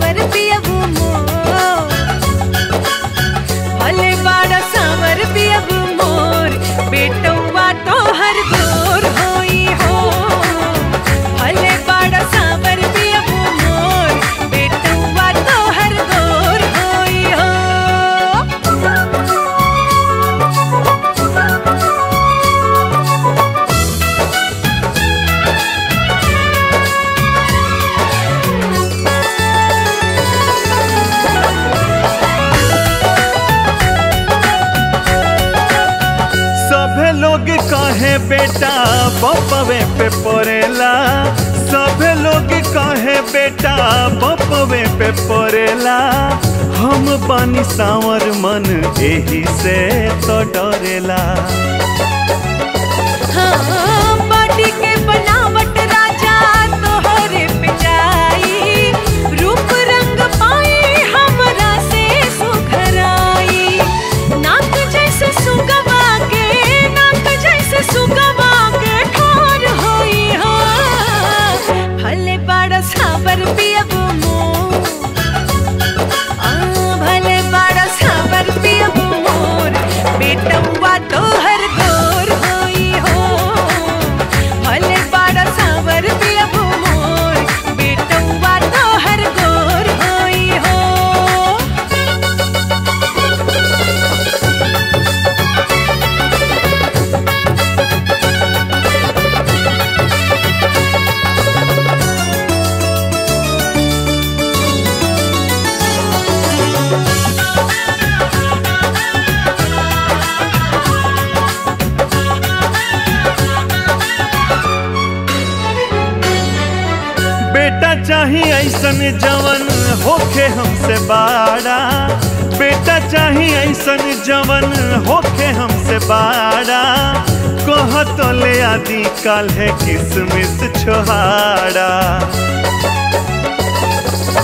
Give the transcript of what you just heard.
सावर पियबू मोर, भले बाड़ा सावर पियबू मोर, बेटौआ तोहर गोर होई हो। भले बाड़ा सावर पियबू मोर, बेटौआ तोहर गोर होई हो। सभे लोग कहे बेटा बपवे पे पड़ेला, सभे लोग कहे बेटा बपवे पे पड़ेला। हम बानी सावर मन एही से तो डरेला। हाँ, बाटी के बनावट राजा तोहरे पे जाई, रूप रंग पाई हमरा से सुघराई। नाक जैसे सुगवा के, नाक जैसे सुगवा के ठार होई हो। भले बाड़ा सावर पियबू मोर, भले बाड़ा सावर पियबू मोर, बेटौआ तोहर गोर होई हो। भले बाड़ा सावर पियबू मोर, बेटौआ तोहर गोर होई हो। बेटा चाही ऐसन जवन होखे हमसे बाड़ा, बेटा चाही ऐसन जवन होखे हमसे बाड़ा। कह तो ले आदि काल है किसमिस छोहाड़ा।